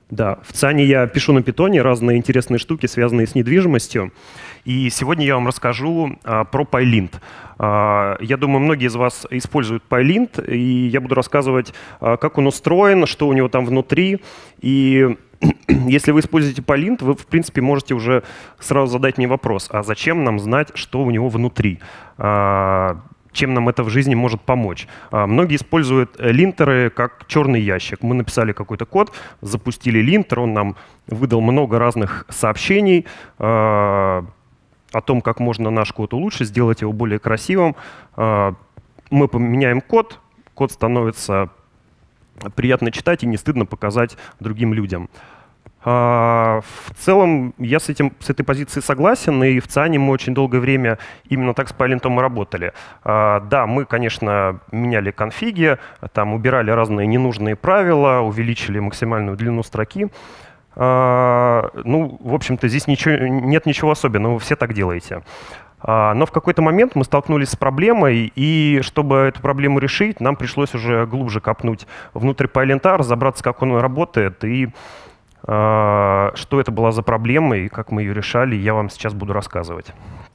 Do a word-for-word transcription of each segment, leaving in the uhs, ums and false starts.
Да, в ЦИАНе я пишу на питоне разные интересные штуки, связанные с недвижимостью. И сегодня я вам расскажу а, про PyLint. А, я думаю, многие из вас используют PyLint, и я буду рассказывать, а, как он устроен, что у него там внутри. И если вы используете PyLint, вы, в принципе, можете уже сразу задать мне вопрос, а зачем нам знать, что у него внутри? А, чем нам это в жизни может помочь. А, многие используют линтеры как черный ящик. Мы написали какой-то код, запустили линтер, он нам выдал много разных сообщений а, о том, как можно наш код улучшить, сделать его более красивым. А, мы поменяем код, код становится приятно читать и не стыдно показать другим людям. В целом я с, этим, с этой позицией согласен, и в ЦИАНе мы очень долгое время именно так с PyLint и работали. Да, мы, конечно, меняли конфиги, там убирали разные ненужные правила, увеличили максимальную длину строки. Ну, в общем-то, здесь ничего, нет ничего особенного, вы все так делаете. Но в какой-то момент мы столкнулись с проблемой, и чтобы эту проблему решить, нам пришлось уже глубже копнуть внутрь PyLint, разобраться, как он работает, и что это была за проблема и как мы ее решали, я вам сейчас буду рассказывать.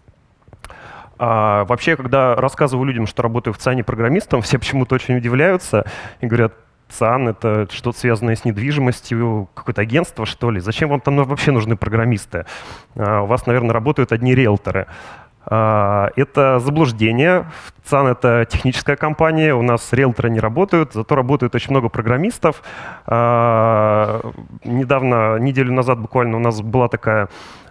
А вообще, когда рассказываю людям, что работаю в ЦИАНе программистом, все почему-то очень удивляются и говорят: ЦИАН — это что-то связанное с недвижимостью, какое-то агентство, что ли? Зачем вам там вообще нужны программисты? А у вас, наверное, работают одни риэлторы. Это заблуждение. ЦИАН — это техническая компания, у нас риэлторы не работают, зато работает очень много программистов. Недавно, неделю назад буквально у нас была такая,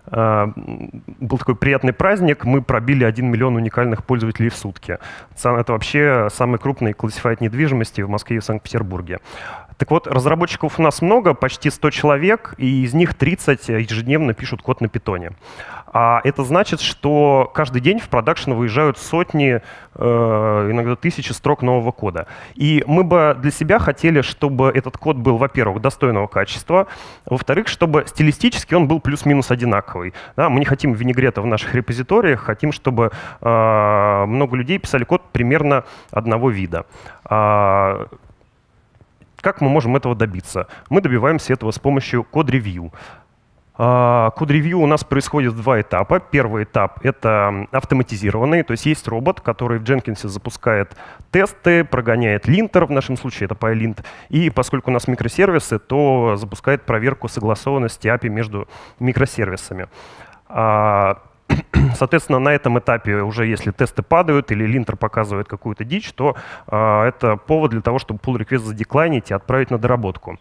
был такой приятный праздник, мы пробили один миллион уникальных пользователей в сутки. ЦИАН — это вообще самый крупный классифайд недвижимости в Москве и в Санкт-Петербурге. Так вот, разработчиков у нас много, почти сто человек, и из них тридцать ежедневно пишут код на питоне. А это значит, что каждый день в продакшн выезжают сотни, э, иногда тысячи строк нового кода. И мы бы для себя хотели, чтобы этот код был, во-первых, достойного качества, во-вторых, чтобы стилистически он был плюс-минус одинаковый. Да, мы не хотим винегрета в наших репозиториях, хотим, чтобы э, много людей писали код примерно одного вида. А, как мы можем этого добиться? Мы добиваемся этого с помощью код-ревью. Код-ревью у нас происходит в два этапа. Первый этап — это автоматизированный, то есть есть робот, который в Jenkins запускает тесты, прогоняет линтер, в нашем случае это PyLint, и поскольку у нас микросервисы, то запускает проверку согласованности эй пи ай между микросервисами. Соответственно, на этом этапе уже если тесты падают или линтер показывает какую-то дичь, то это повод для того, чтобы pull-request задеклайнить и отправить на доработку.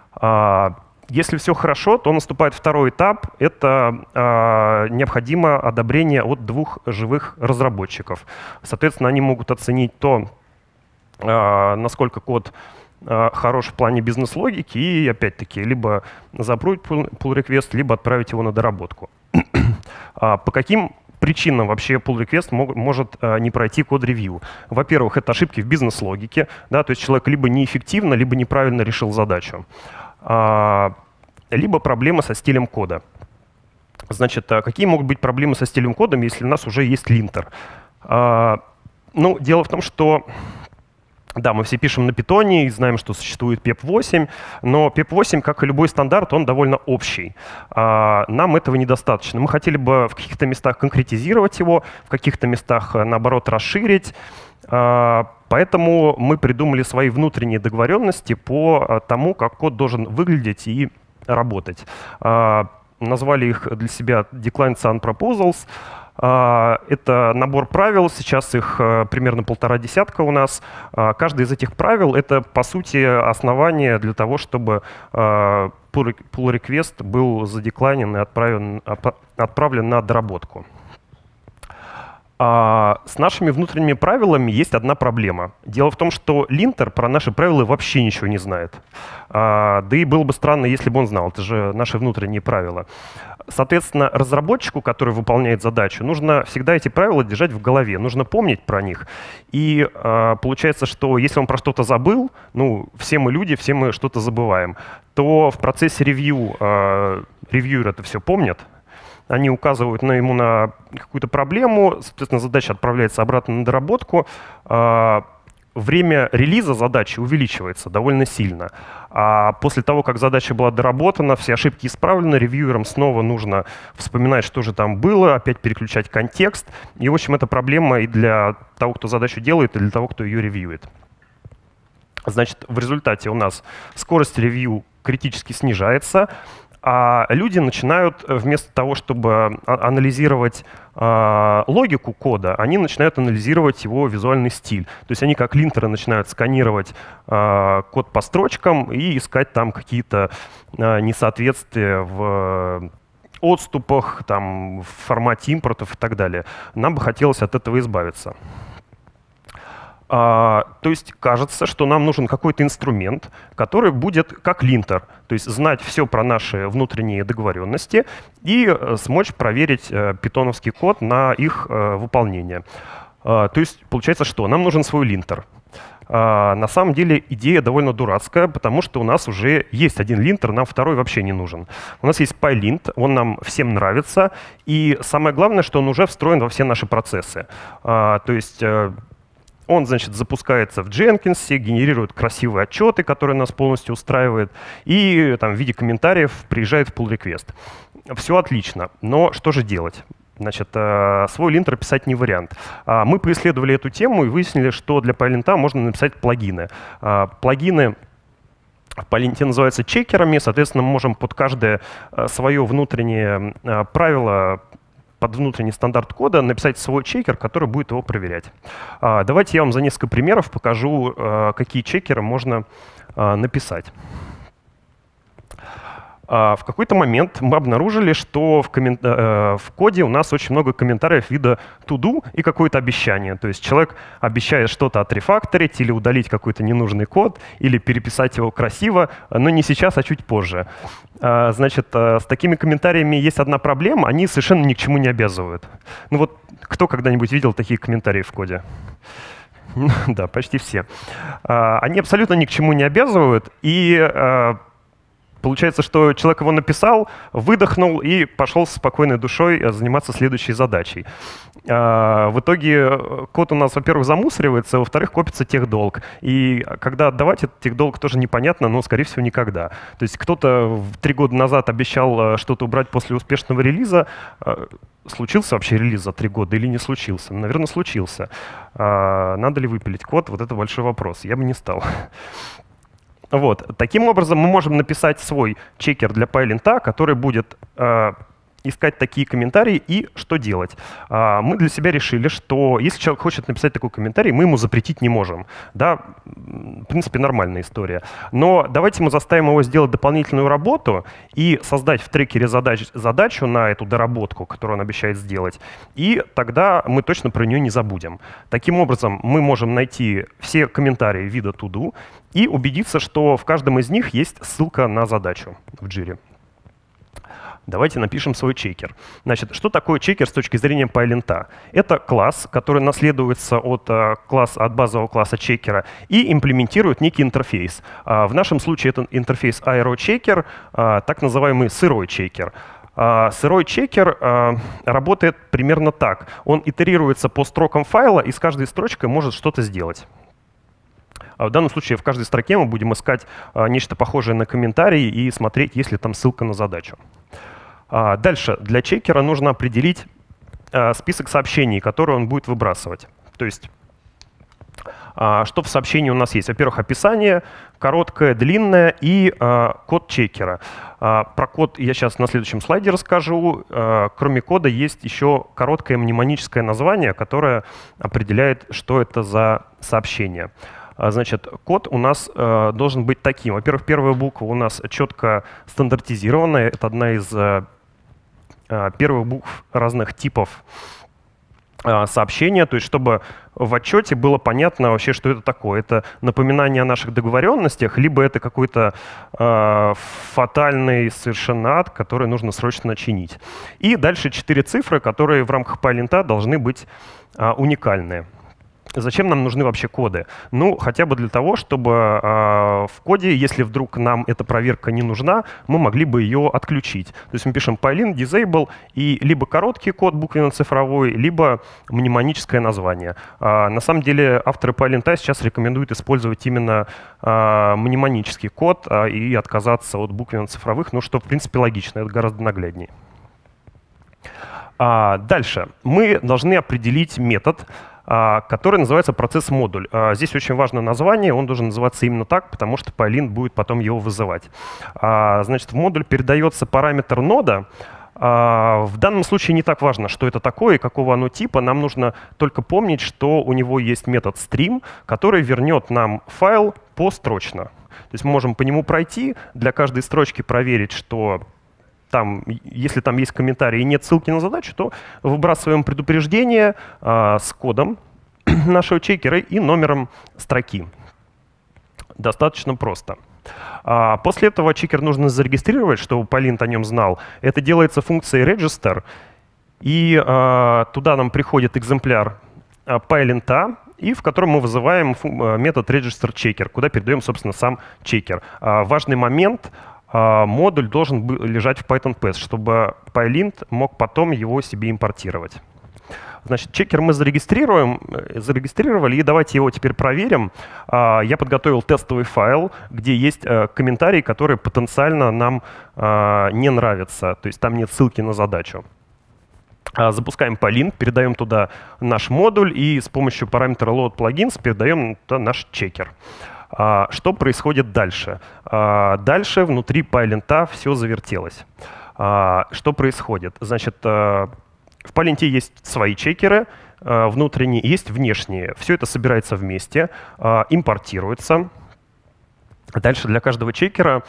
Если все хорошо, то наступает второй этап. Это э, необходимо одобрение от двух живых разработчиков. Соответственно, они могут оценить то, э, насколько код э, хорош в плане бизнес-логики, и опять-таки либо запруть pull-request, либо отправить его на доработку. По каким причинам вообще pull request мог, может а, не пройти код-ревью? Во-первых, это ошибки в бизнес-логике, да, то есть человек либо неэффективно, либо неправильно решил задачу. А, либо проблема со стилем кода. Значит, а какие могут быть проблемы со стилем кода, если у нас уже есть линтер? А, ну, дело в том, что да, мы все пишем на питоне и знаем, что существует пеп восемь, но пеп восемь, как и любой стандарт, он довольно общий. А, нам этого недостаточно. Мы хотели бы в каких-то местах конкретизировать его, в каких-то местах, наоборот, расширить. А, поэтому мы придумали свои внутренние договоренности по тому, как код должен выглядеть и работать. А, назвали их для себя Decline циан Proposals. Это набор правил, сейчас их примерно полтора десятка у нас. Каждый из этих правил — это, по сути, основание для того, чтобы pull request был задеклайнен и отправлен, отправлен на доработку. А с нашими внутренними правилами есть одна проблема. Дело в том, что линтер про наши правила вообще ничего не знает. А, да и было бы странно, если бы он знал. Это же наши внутренние правила. Соответственно, разработчику, который выполняет задачу, нужно всегда эти правила держать в голове, нужно помнить про них. И а, получается, что если он про что-то забыл, ну, все мы люди, все мы что-то забываем, то в процессе ревью а, ревьюер это все помнит. Они указывают на ему на какую-то проблему, соответственно, задача отправляется обратно на доработку. В время релиза задачи увеличивается довольно сильно. А после того, как задача была доработана, все ошибки исправлены, ревьюерам снова нужно вспоминать, что же там было, опять переключать контекст. И, в общем, это проблема и для того, кто задачу делает, и для того, кто ее ревьюет. Значит, в результате у нас скорость ревью критически снижается, а люди начинают вместо того, чтобы анализировать э, логику кода, они начинают анализировать его визуальный стиль. То есть они как линтеры начинают сканировать э, код по строчкам и искать там какие-то э, несоответствия в отступах, там, в формате импортов и так далее. Нам бы хотелось от этого избавиться. А, то есть кажется, что нам нужен какой-то инструмент, который будет как линтер, то есть знать все про наши внутренние договоренности и э, смочь проверить э, питоновский код на их э, выполнение. А, то есть получается что? Нам нужен свой линтер. А, на самом деле идея довольно дурацкая, потому что у нас уже есть один линтер, нам второй вообще не нужен. У нас есть PyLint, он нам всем нравится, и самое главное, что он уже встроен во все наши процессы. А, то есть э, Он, значит, запускается в Jenkins, генерирует красивые отчеты, которые нас полностью устраивают, и там, в виде комментариев приезжает в pull request. Все отлично, но что же делать? Значит, свой линтер писать не вариант. Мы поисследовали эту тему и выяснили, что для PyLint можно написать плагины. Плагины в PyLint называются чекерами, соответственно, мы можем под каждое свое внутреннее правило, под внутренний стандарт кода написать свой чекер, который будет его проверять. Давайте я вам за несколько примеров покажу, какие чекеры можно написать. В какой-то момент мы обнаружили, что в, коммен... в коде у нас очень много комментариев вида to-do и какое-то обещание. То есть человек обещает что-то отрефакторить или удалить какой-то ненужный код, или переписать его красиво, но не сейчас, а чуть позже. Значит, с такими комментариями есть одна проблема, они совершенно ни к чему не обязывают. Ну вот кто когда-нибудь видел такие комментарии в коде? Да, почти все. Они абсолютно ни к чему не обязывают, и получается, что человек его написал, выдохнул и пошел с спокойной душой заниматься следующей задачей. В итоге код у нас, во-первых, замусоривается, во-вторых, копится техдолг. И когда отдавать этот техдолг, тоже непонятно, но, скорее всего, никогда. То есть кто-то три года назад обещал что-то убрать после успешного релиза. Случился вообще релиз за три года или не случился? Наверное, случился. Надо ли выпилить код? Вот это большой вопрос. Я бы не стал. Вот. Таким образом, мы можем написать свой чекер для PyLint, который будет э, искать такие комментарии и что делать. Э, мы для себя решили, что если человек хочет написать такой комментарий, мы ему запретить не можем. Да, в принципе, нормальная история. Но давайте мы заставим его сделать дополнительную работу и создать в трекере задач, задачу на эту доработку, которую он обещает сделать. И тогда мы точно про нее не забудем. Таким образом, мы можем найти все комментарии вида to-do и убедиться, что в каждом из них есть ссылка на задачу в джире. Давайте напишем свой чекер. Значит, что такое чекер с точки зрения PyLint? Это класс, который наследуется от, класса, от базового класса чекера и имплементирует некий интерфейс. В нашем случае это интерфейс aerochecker, так называемый сырой чекер. Сырой чекер работает примерно так. Он итерируется по строкам файла и с каждой строчкой может что-то сделать. В данном случае в каждой строке мы будем искать нечто похожее на комментарий и смотреть, есть ли там ссылка на задачу. Дальше для чекера нужно определить список сообщений, которые он будет выбрасывать. То есть что в сообщении у нас есть? Во-первых, описание, короткое, длинное и код чекера. Про код я сейчас на следующем слайде расскажу. Кроме кода есть еще короткое мнемоническое название, которое определяет, что это за сообщение. Значит, код у нас э, должен быть таким. Во-первых, первая буква у нас четко стандартизированная. Это одна из э, первых букв разных типов э, сообщения. То есть, чтобы в отчете было понятно вообще, что это такое. Это напоминание о наших договоренностях, либо это какой-то э, фатальный совершенно ад, который нужно срочно чинить. И дальше четыре цифры, которые в рамках PyLint должны быть э, уникальные. Зачем нам нужны вообще коды? Ну, хотя бы для того, чтобы э, в коде, если вдруг нам эта проверка не нужна, мы могли бы ее отключить. То есть мы пишем pylint disable, и либо короткий код буквенно-цифровой, либо мнемоническое название. Э, на самом деле авторы pylint сейчас рекомендуют использовать именно э, мнемонический код э, и отказаться от буквенно-цифровых, ну, что в принципе логично, это гораздо нагляднее. А, дальше. Мы должны определить метод, который называется процесс-модуль. Здесь очень важно название, он должен называться именно так, потому что pylint будет потом его вызывать. Значит, в модуль передается параметр нода. В данном случае не так важно, что это такое и какого оно типа. Нам нужно только помнить, что у него есть метод stream, который вернет нам файл построчно. То есть мы можем по нему пройти, для каждой строчки проверить, что там, если там есть комментарий и нет ссылки на задачу, то выбрасываем предупреждение э, с кодом нашего чекера и номером строки. Достаточно просто. А после этого чекер нужно зарегистрировать, чтобы pylint о нем знал. Это делается функцией register, и э, туда нам приходит экземпляр э, pylint, и в котором мы вызываем метод register-checker, куда передаем, собственно, сам чекер. Э, важный момент — модуль должен лежать в Python-Pass, чтобы pylint мог потом его себе импортировать. Значит, чекер мы зарегистрируем, зарегистрировали, и давайте его теперь проверим. Я подготовил тестовый файл, где есть комментарии, которые потенциально нам не нравятся, то есть там нет ссылки на задачу. Запускаем pylint, передаем туда наш модуль, и с помощью параметра load-plugins передаем туда наш чекер. Что происходит дальше? Дальше внутри pylint все завертелось. Что происходит? Значит, в pylint есть свои чекеры, внутренние, есть внешние. Все это собирается вместе, импортируется. Дальше для каждого чекера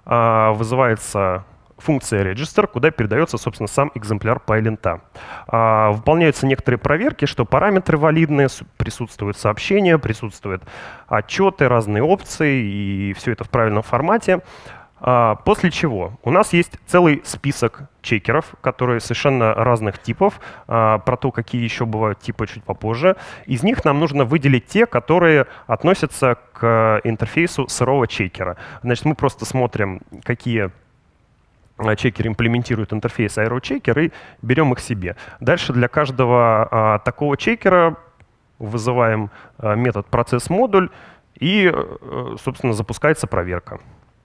вызывается функция register, куда передается, собственно, сам экземпляр pylint. А, выполняются некоторые проверки, что параметры валидные, присутствуют сообщения, присутствуют отчеты, разные опции, и все это в правильном формате. А, после чего у нас есть целый список чекеров, которые совершенно разных типов. А, про то, какие еще бывают типы, чуть попозже. Из них нам нужно выделить те, которые относятся к интерфейсу сырого чекера. Значит, мы просто смотрим, какие чекер имплементирует интерфейс AeroChecker и берем их себе. Дальше для каждого а, такого чекера вызываем а, метод процесс-модуль, и, а, собственно, запускается проверка.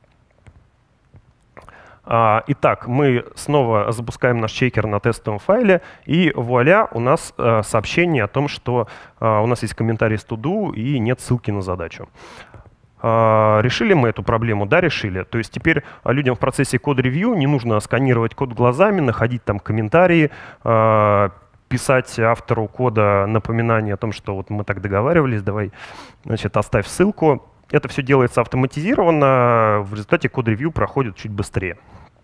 А, итак, мы снова запускаем наш чекер на тестовом файле, и вуаля, у нас а, сообщение о том, что а, у нас есть комментарий с to-do и нет ссылки на задачу. Решили мы эту проблему? Да, решили. То есть теперь людям в процессе код-ревью не нужно сканировать код глазами, находить там комментарии, писать автору кода напоминание о том, что вот мы так договаривались, давай, значит, оставь ссылку. Это все делается автоматизированно, в результате код-ревью проходит чуть быстрее.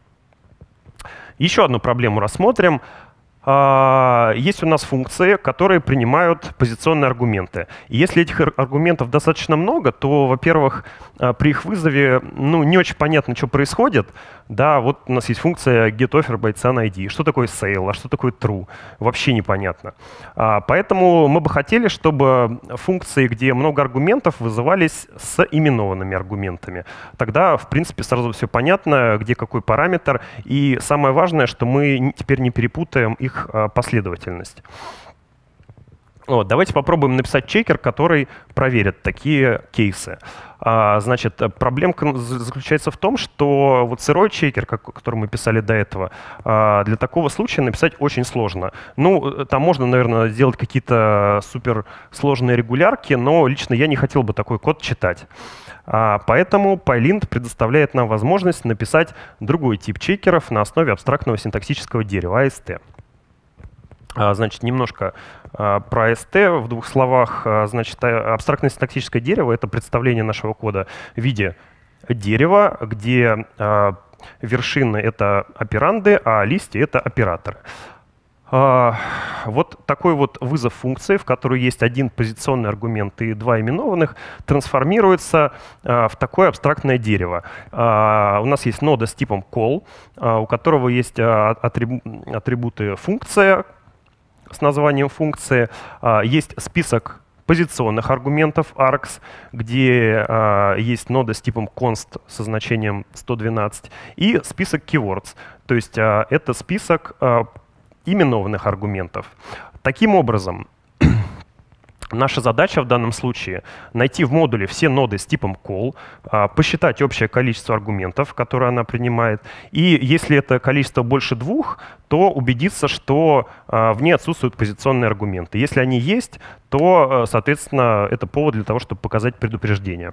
Еще одну проблему рассмотрим. Есть у нас функции, которые принимают позиционные аргументы. И если этих аргументов достаточно много, то, во-первых, при их вызове ну, не очень понятно, что происходит. Да, вот у нас есть функция getOffer by Cyan ай ди. Что такое sale, а что такое true? Вообще непонятно. Поэтому мы бы хотели, чтобы функции, где много аргументов, вызывались с именованными аргументами. Тогда, в принципе, сразу все понятно, где какой параметр. И самое важное, что мы теперь не перепутаем их последовательность. Вот, давайте попробуем написать чекер, который проверит такие кейсы. А, значит, проблемка заключается в том, что вот сырой чекер, как, который мы писали до этого, а, для такого случая написать очень сложно. Ну, там можно, наверное, сделать какие-то суперсложные регулярки, но лично я не хотел бы такой код читать. А, поэтому pylint предоставляет нам возможность написать другой тип чекеров на основе абстрактного синтаксического дерева эй эс ти. Значит, немножко а, про эй эс ти в двух словах. А, значит, абстрактное синтаксическое дерево — это представление нашего кода в виде дерева, где а, вершины — это операнды, а листья — это операторы. А, вот такой вот вызов функции, в которой есть один позиционный аргумент и два именованных, трансформируется а, в такое абстрактное дерево. А, у нас есть нода с типом call, а, у которого есть а, атрибу атрибуты функция с названием функции, есть список позиционных аргументов args, где а, есть нода с типом const со значением сто двенадцать, и список keywords, то есть а, это список а, именованных аргументов. Таким образом, наша задача в данном случае — найти в модуле все ноды с типом call, посчитать общее количество аргументов, которые она принимает, и если это количество больше двух, то убедиться, что в ней отсутствуют позиционные аргументы. Если они есть, то, соответственно, это повод для того, чтобы показать предупреждение.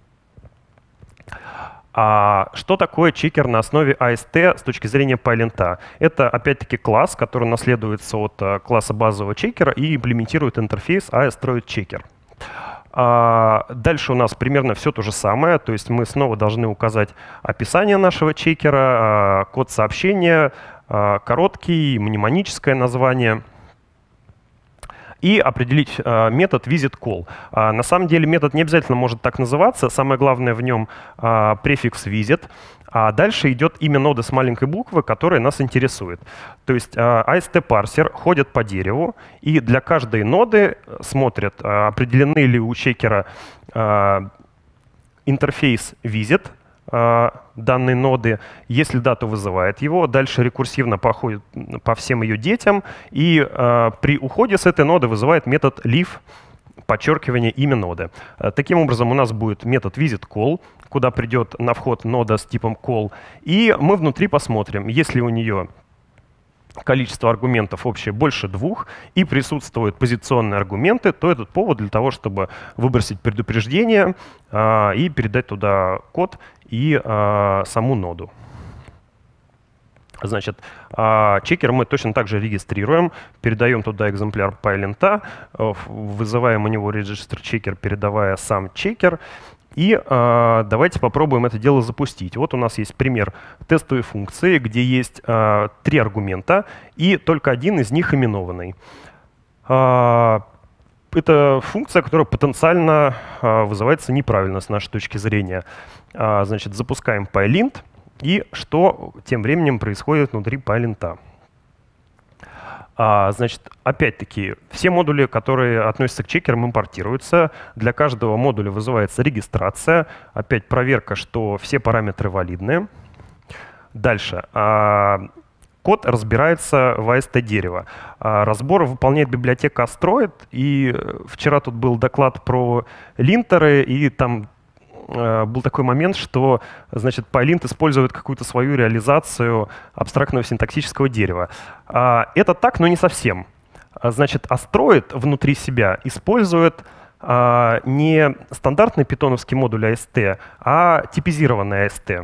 А что такое чекер на основе эй эс ти с точки зрения PyLint? Это, опять-таки, класс, который наследуется от класса базового чекера и имплементирует интерфейс эй эс Throid Checker. А дальше у нас примерно все то же самое, то есть мы снова должны указать описание нашего чекера, код сообщения, короткий, мнемоническое название, и определить э, метод visitCall. А, на самом деле метод не обязательно может так называться. Самое главное в нем э, префикс visit. А дальше идет имя ноды с маленькой буквы, которая нас интересует. То есть э, эй эс ти-парсер ходит по дереву и для каждой ноды смотрит, э, определены ли у чекера э, интерфейс visit данной ноды. Если да, то вызывает его. Дальше рекурсивно походит по всем ее детям. И э, при уходе с этой ноды вызывает метод leave, подчеркивание имя ноды. Таким образом, у нас будет метод visitCall, куда придет на вход нода с типом call. И мы внутри посмотрим, если у нее количество аргументов общее больше двух и присутствуют позиционные аргументы, то этот повод для того, чтобы выбросить предупреждение э, и передать туда код и э, саму ноду. Значит, э, чекер мы точно так же регистрируем, передаем туда экземпляр PyLint, э, вызываем у него register checker, передавая сам чекер. И э, давайте попробуем это дело запустить. Вот у нас есть пример тестовой функции, где есть э, три аргумента, и только один из них именованный. Э, это функция, которая потенциально э, вызывается неправильно с нашей точки зрения. Э, значит, запускаем PyLint, и что тем временем происходит внутри PyLint? А, значит, опять-таки, все модули, которые относятся к чекерам, импортируются. Для каждого модуля вызывается регистрация. Опять проверка, что все параметры валидны. Дальше. А, код разбирается в эй эс ти-дерево. А, разбор выполняет библиотека Astroid. И вчера тут был доклад про линтеры, и там был такой момент, что, значит, PyLint использует какую-то свою реализацию абстрактного синтаксического дерева. Это так, но не совсем. Значит, Astroid внутри себя использует не стандартный питоновский модуль эй эс ти, а типизированный эй эс ти.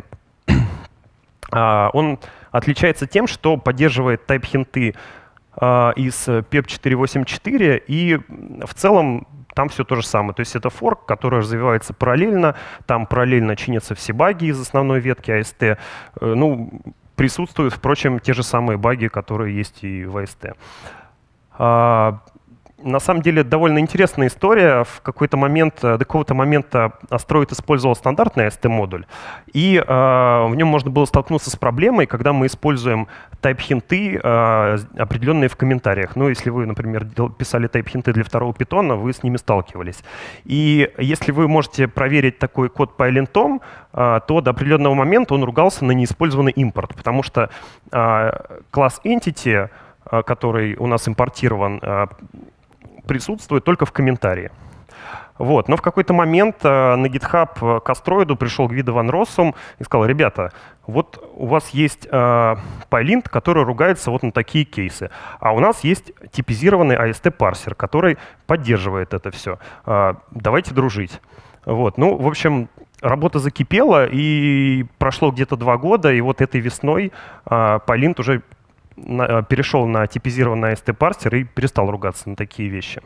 Он отличается тем, что поддерживает type-хинты из пеп четыреста восемьдесят четыре, и в целом там все то же самое. То есть это форк, который развивается параллельно. Там параллельно чинятся все баги из основной ветки эй эс ти. Ну, присутствуют, впрочем, те же самые баги, которые есть и в эй эс ти. А, на самом деле довольно интересная история. В какой-то момент, до какого-то момента Astroid использовал стандартный эй эс ти-модуль, и а, в нем можно было столкнуться с проблемой, когда мы используем type-хинты, а, определенные в комментариях. Ну, если вы, например, писали type-хинты для второго питона, вы с ними сталкивались. И если вы можете проверить такой код PyLint, а, то до определенного момента он ругался на неиспользованный импорт, потому что а, класс Entity, а, который у нас импортирован, а, присутствует только в комментарии. Вот. Но в какой-то момент э, на GitHub к Astroid пришел Гвидо ван Россум и сказал: ребята, вот у вас есть э, PyLint, который ругается вот на такие кейсы, а у нас есть типизированный эй эс ти-парсер, который поддерживает это все. Э, давайте дружить. Вот. Ну, в общем, работа закипела, и прошло где-то два года, и вот этой весной э, PyLint уже на, перешел на типизированный эй эс ти-парсер и перестал ругаться на такие вещи.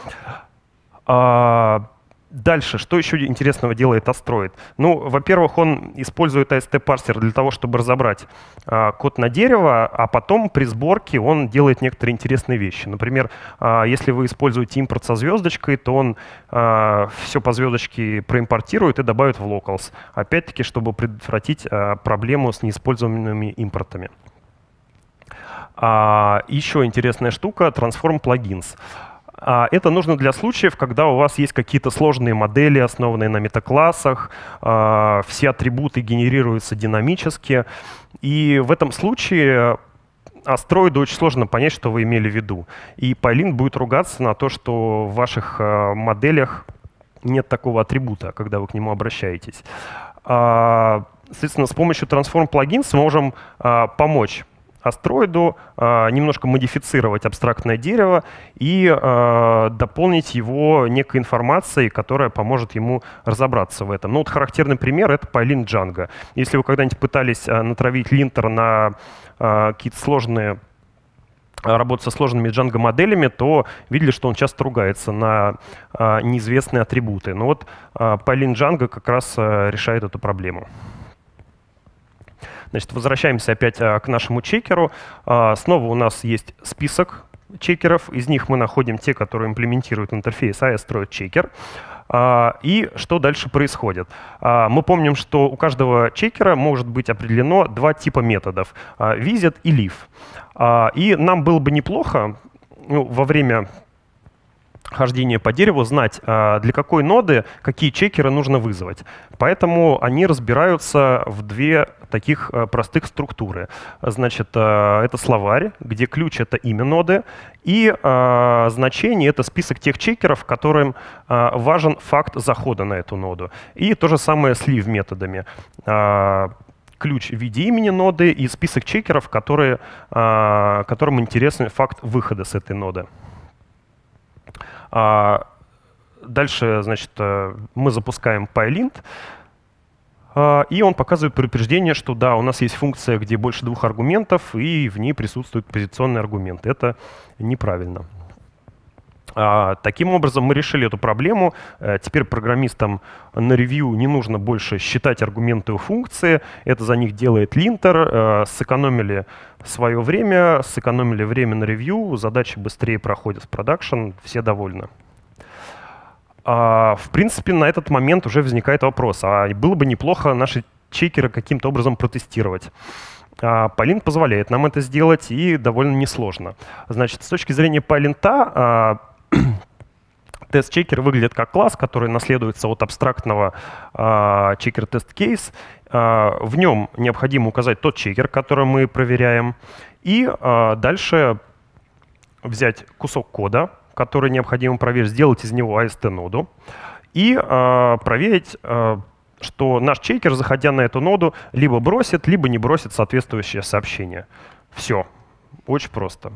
А, дальше, что еще интересного делает Astroid? Ну, во-первых, он использует эй эс ти-парсер для того, чтобы разобрать а, код на дерево, а потом при сборке он делает некоторые интересные вещи. Например, а, если вы используете импорт со звездочкой, то он а, все по звездочке проимпортирует и добавит в locals. Опять-таки, чтобы предотвратить а, проблему с неиспользованными импортами. А, еще интересная штука — Transform Plugins. А это нужно для случаев, когда у вас есть какие-то сложные модели, основанные на метаклассах, все атрибуты генерируются динамически. И в этом случае астроиду очень сложно понять, что вы имели в виду. И Pylint будет ругаться на то, что в ваших моделях нет такого атрибута, когда вы к нему обращаетесь. Соответственно, с помощью Transform Plugins мы можем помочь астроиду э, немножко модифицировать абстрактное дерево и э, дополнить его некой информацией, которая поможет ему разобраться в этом. Ну вот характерный пример — это Pylint Django. Если вы когда-нибудь пытались э, натравить линтер на э, какие-то сложные работать со сложными Django-моделями, то видели, что он часто ругается на э, неизвестные атрибуты. Но вот э, Pylint Django как раз э, решает эту проблему. Значит, возвращаемся опять а, к нашему чекеру. А, снова у нас есть список чекеров. Из них мы находим те, которые имплементируют интерфейс эй строит чекер. А, и что дальше происходит? А, мы помним, что у каждого чекера может быть определено два типа методов — а, visit и leave. А, и нам было бы неплохо, ну, во время хождение по дереву знать, для какой ноды какие чекеры нужно вызвать. Поэтому они разбираются в две таких простых структуры. Значит, это словарь, где ключ — это имя ноды, и значение — это список тех чекеров, которым важен факт захода на эту ноду. И то же самое с leave методами. Ключ в виде имени ноды и список чекеров, которые, которым интересен факт выхода с этой ноды. А дальше, значит, мы запускаем Pylint, и он показывает предупреждение, что да, у нас есть функция, где больше двух аргументов, и в ней присутствует позиционный аргумент. Это неправильно. А, таким образом, мы решили эту проблему. Теперь программистам на ревью не нужно больше считать аргументы у функции. Это за них делает линтер. Сэкономили свое время, сэкономили время на ревью. Задачи быстрее проходят в продакшн. Все довольны. А, в принципе, на этот момент уже возникает вопрос. А было бы неплохо наши чекеры каким-то образом протестировать. Pylint позволяет нам это сделать, и довольно несложно. Значит, с точки зрения Pylint, тест-чекер выглядит как класс, который наследуется от абстрактного чекер тест-кейс. В нем необходимо указать тот чекер, который мы проверяем, и дальше взять кусок кода, который необходимо проверить, сделать из него эй эс ти-ноду и проверить, что наш чекер, заходя на эту ноду, либо бросит, либо не бросит соответствующее сообщение. Все. Очень просто.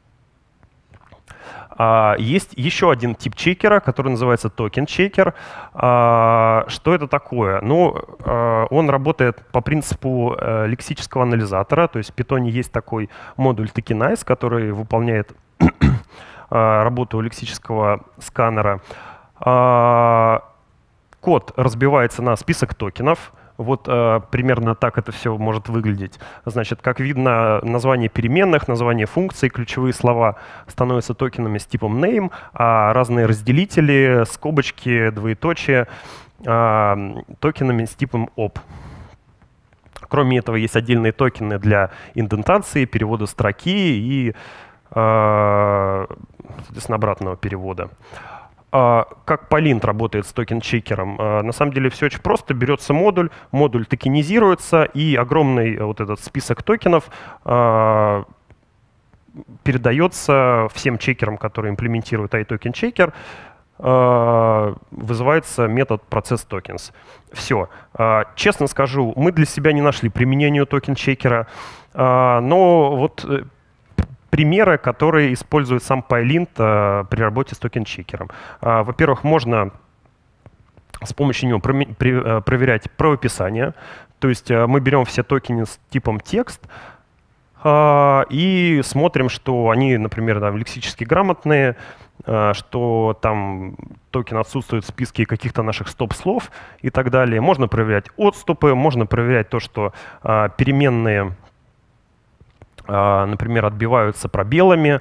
А, есть еще один тип чекера, который называется токен-чекер. А, что это такое? Ну, а, он работает по принципу а, лексического анализатора. То есть в Python есть такой модуль tokenize, который выполняет а, работу лексического сканера. А, Код разбивается на список токенов. Вот э, примерно так это все может выглядеть. Значит, как видно, название переменных, название функций, ключевые слова становятся токенами с типом name, а разные разделители, скобочки, двоеточие э, токенами с типом op. Кроме этого, есть отдельные токены для индентации, перевода строки и, э, соответственно, обратного перевода. Как Pylint работает с токен-чекером? На самом деле все очень просто. Берется модуль, модуль токенизируется, и огромный вот этот список токенов передается всем чекерам, которые имплементируют iToken-чекер. Вызывается метод processTokens. Все. Честно скажу, мы для себя не нашли применение токен-чекера, но вот примеры, которые использует сам Pylint а, при работе с токен-чекером. А, во-первых, можно с помощью него про при, а, проверять правописание. То есть а, мы берем все токены с типом текст а, и смотрим, что они, например, там, лексически грамотные, а, что там токен отсутствует в списке каких-то наших стоп-слов и так далее. Можно проверять отступы, можно проверять то, что а, переменные, например, отбиваются пробелами.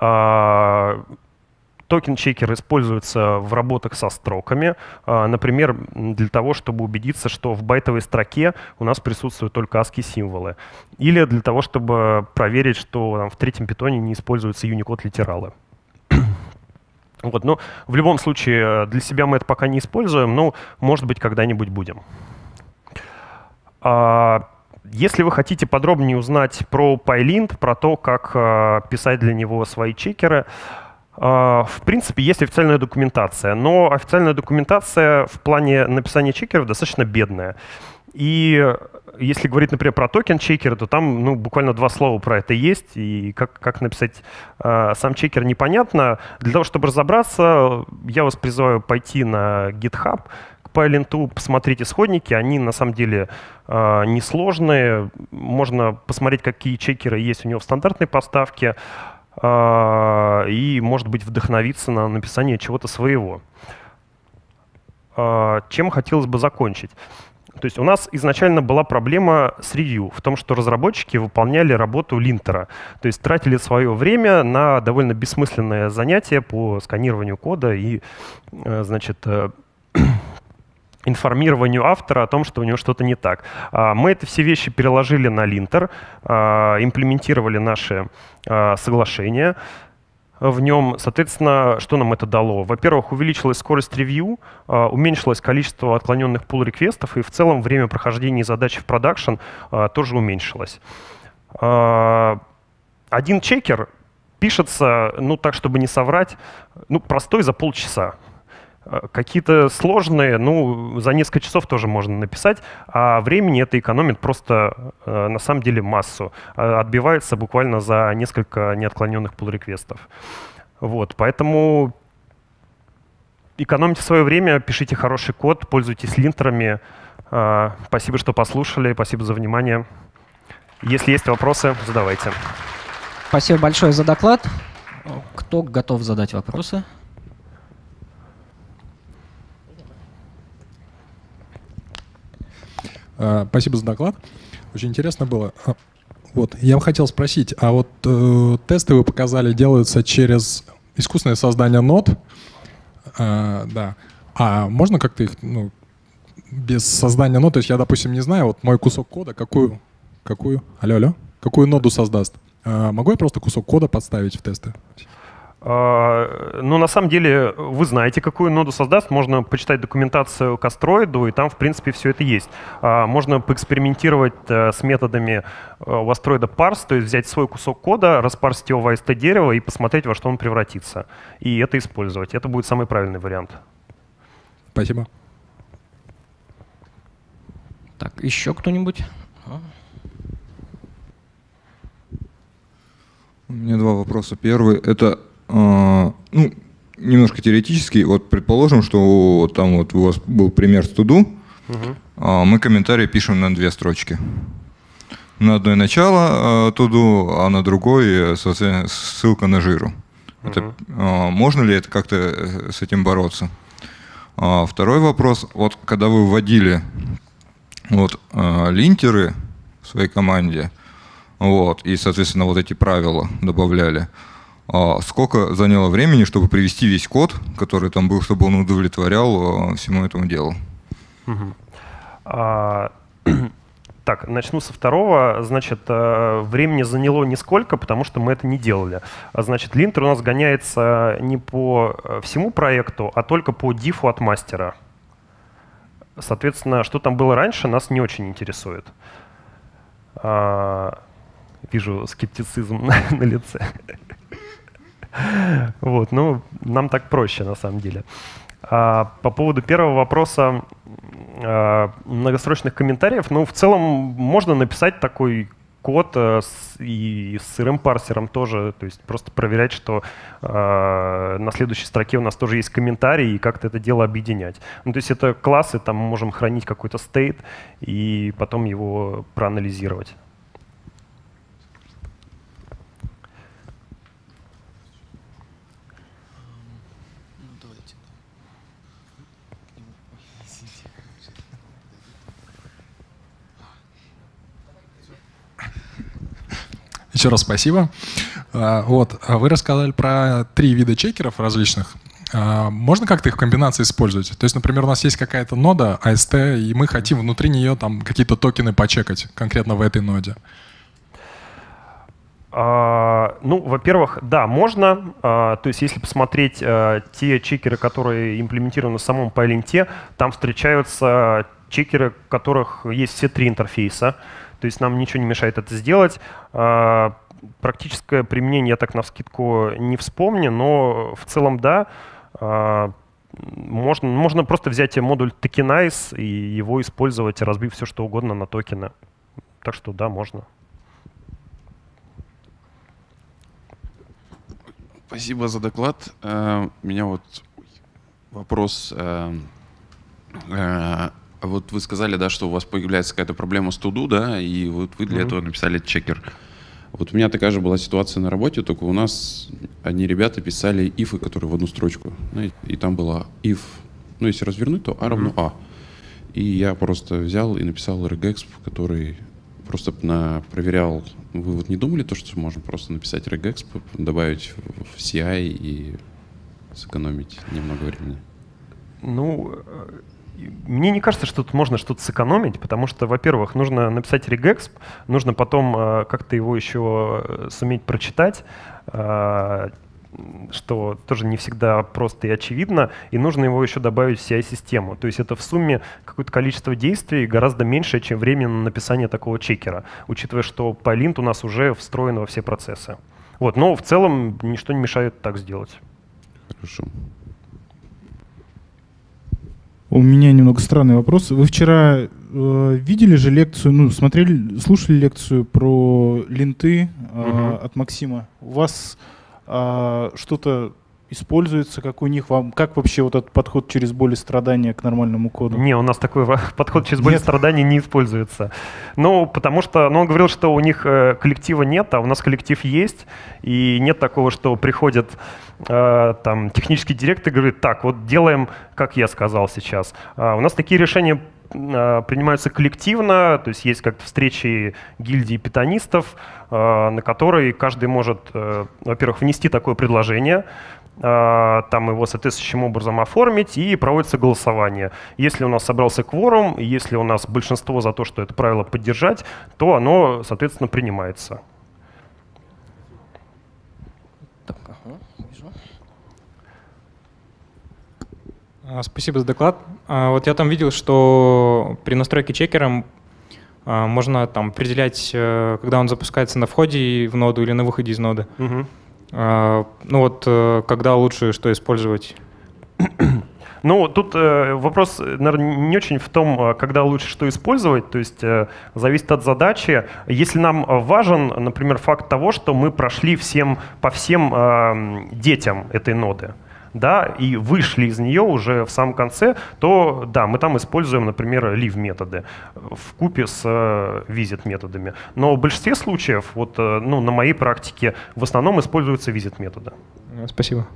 Токен-чекер используется в работах со строками. Например, для того, чтобы убедиться, что в байтовой строке у нас присутствуют только ASCII-символы. Или для того, чтобы проверить, что там, в третьем питоне не используются Unicode-литералы. Вот, но в любом случае для себя мы это пока не используем, но, может быть, когда-нибудь будем. Если вы хотите подробнее узнать про PyLint, про то, как писать для него свои чекеры, в принципе, есть официальная документация, но официальная документация в плане написания чекеров достаточно бедная. И если говорить, например, про токен-чекеры, то там ну, буквально два слова про это есть, и как, как написать э, сам чекер непонятно. Для того, чтобы разобраться, я вас призываю пойти на GitHub к PyLint, посмотреть исходники, они на самом деле э, несложные. Можно посмотреть, какие чекеры есть у него в стандартной поставке, э, и, может быть, вдохновиться на написание чего-то своего. Э, чем хотелось бы закончить? То есть у нас изначально была проблема с ревью в том, что разработчики выполняли работу линтера, то есть тратили свое время на довольно бессмысленное занятие по сканированию кода и, значит, информированию автора о том, что у него что-то не так. Мы это все вещи переложили на линтер, имплементировали наши соглашения в нем. Соответственно, что нам это дало? Во-первых, увеличилась скорость ревью, уменьшилось количество отклоненных pull-реквестов, и в целом время прохождения задачи в продакшн тоже уменьшилось. Один чекер пишется, ну так, чтобы не соврать, ну простой за полчаса. Какие-то сложные, ну, за несколько часов тоже можно написать, а времени это экономит просто, э, на самом деле, массу. Отбивается буквально за несколько неотклоненных pull-реквестов. Вот, поэтому экономьте свое время, пишите хороший код, пользуйтесь линтерами. Э, спасибо, что послушали, спасибо за внимание. Если есть вопросы, задавайте. Спасибо большое за доклад. Кто готов задать вопросы? Спасибо за доклад. Очень интересно было. Вот, я бы хотел спросить, а вот э, тесты вы показали делаются через искусственное создание нод, э, да. А можно как-то их, ну, без создания нод, то есть я, допустим, не знаю, вот мой кусок кода, какую, какую, алло, алло, какую ноду создаст? Э, могу я просто кусок кода подставить в тесты? Ну, на самом деле, вы знаете, какую ноду создаст. Можно почитать документацию к астроиду, и там, в принципе, все это есть. Можно поэкспериментировать с методами у астроида parse, то есть взять свой кусок кода, распарсить его в эй эс ти-дерево и посмотреть, во что он превратится. И это использовать. Это будет самый правильный вариант. Спасибо. Так, еще кто-нибудь? У меня два вопроса. Первый — это Uh, ну, немножко теоретический. Вот предположим, что там вот у вас был пример с to-do. Uh-huh. uh, мы комментарии пишем на две строчки. На одной начало uh, to-do, а на другой, соответственно, ссылка на жиру. Uh-huh. Это, uh, можно ли это как-то с этим бороться? Uh, второй вопрос. Вот когда вы вводили вот, uh, линтеры в своей команде, вот, и, соответственно, вот эти правила добавляли, А сколько заняло времени, чтобы привести весь код, который там был, чтобы он удовлетворял всему этому делу? Угу. А, так, начну со второго. Значит, времени заняло нисколько, потому что мы это не делали. Значит, линтер у нас гоняется не по всему проекту, а только по дифу от мастера. Соответственно, что там было раньше, нас не очень интересует. А, вижу скептицизм на, на лице. Вот, ну, нам так проще, на самом деле. А, по поводу первого вопроса а, многострочных комментариев, ну, в целом можно написать такой код а, с, и с сырым-парсером тоже, то есть просто проверять, что а, на следующей строке у нас тоже есть комментарий, и как-то это дело объединять. Ну, то есть это классы, там мы можем хранить какой-то стейт и потом его проанализировать. Еще раз спасибо. Вот, вы рассказали про три вида чекеров различных. Можно как-то их в комбинации использовать? То есть, например, у нас есть какая-то нода эй эс ти, и мы хотим внутри нее там какие-то токены почекать конкретно в этой ноде. А, ну, во-первых, да, можно. А, то есть, если посмотреть а, те чекеры, которые имплементированы в самом PyLint, там встречаются чекеры, у которых есть все три интерфейса. То есть нам ничего не мешает это сделать. А, практическое применение я так навскидку не вспомню, но в целом да. А, можно, можно просто взять модуль Tokenize и его использовать, разбив все что угодно на токены. Так что да, можно. Спасибо за доклад. Uh, у меня вот вопрос. Uh, uh, вот вы сказали, да, что у вас появляется какая-то проблема с to-do, да, и вот вы для mm-hmm. этого написали чекер. Вот у меня такая же была ситуация на работе, только у нас одни ребята писали ифы, которые в одну строчку. И, и там было if, ну если развернуть, то a равно a. И я просто взял и написал regex, который просто на, проверял. Вы вот не думали то, что можно просто написать regex, добавить в си ай и сэкономить немного времени? Ну, мне не кажется, что тут можно что-то сэкономить, потому что, во-первых, нужно написать regex, нужно потом э, как-то его еще суметь прочитать, э, что тоже не всегда просто и очевидно, и нужно его еще добавить в си ай-систему. То есть это в сумме какое-то количество действий гораздо меньше, чем время на написание такого чекера, учитывая, что PyLint у нас уже встроен во все процессы. Вот, но в целом ничто не мешает так сделать. Хорошо. У меня немного странный вопрос. Вы вчера э, видели же лекцию, ну, смотрели, слушали лекцию про линты э, угу. от Максима? У вас э, что-то используется, как у них? Вам, как вообще вот этот подход через боль и страдания к нормальному коду? Не, у нас такой подход через боль и страдания не используется. Ну, потому что ну, он говорил, что у них э, коллектива нет, а у нас коллектив есть. И нет такого, что приходит э, там, технический директор и говорит, так, вот делаем, как я сказал сейчас. А у нас такие решения э, принимаются коллективно, то есть есть как-то встречи гильдии питонистов, э, на которые каждый может, э, во-первых, внести такое предложение, там его соответствующим образом оформить, и проводится голосование. Если у нас собрался кворум, если у нас большинство за то, что это правило поддержать, то оно, соответственно, принимается. Так, ага, вижу. Спасибо за доклад. Вот я там видел, что при настройке чекера можно там определять, когда он запускается на входе в ноду или на выходе из ноды. Угу. Ну вот, когда лучше что использовать? Ну, тут э, вопрос, наверное, не очень в том, когда лучше что использовать, то есть э, зависит от задачи. Если нам важен, например, факт того, что мы прошли всем, по всем э, детям этой ноды, да, и вышли из нее уже в самом конце, то да, мы там используем, например, leave методы вкупе с э, visit методами. Но в большинстве случаев, вот, э, ну, на моей практике, в основном используются visit методы. Спасибо.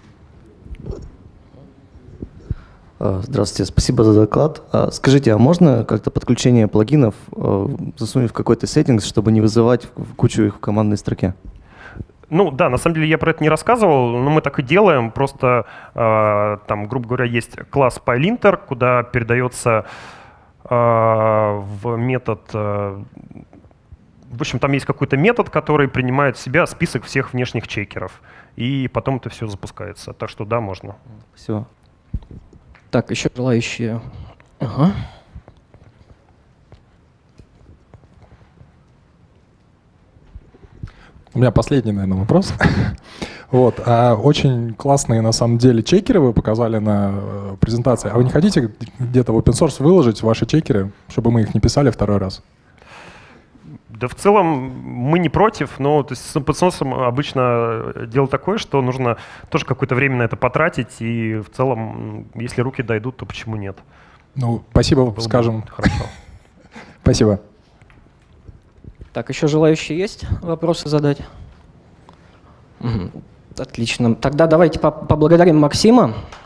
Здравствуйте, спасибо за доклад. Скажите, а можно как-то подключение плагинов засунуть в какой-то сеттингс, чтобы не вызывать кучу их в командной строке? Ну да, на самом деле я про это не рассказывал, но мы так и делаем. Просто э, там, грубо говоря, есть класс PyLinter, куда передается э, в метод... Э, в общем, там есть какой-то метод, который принимает в себя список всех внешних чекеров. И потом это все запускается. Так что да, можно. Спасибо. Так, еще желающие. Ага. У меня последний, наверное, вопрос. Вот, а очень классные, на самом деле, чекеры вы показали на презентации. А вы не хотите где-то в open source выложить ваши чекеры, чтобы мы их не писали второй раз? Да в целом мы не против, но то есть с open source обычно дело такое, что нужно тоже какое-то время на это потратить, и в целом, если руки дойдут, то почему нет? Ну, спасибо, Было скажем. Хорошо. Спасибо. Так, еще желающие есть вопросы задать? Угу. Отлично. Тогда давайте поблагодарим Максима.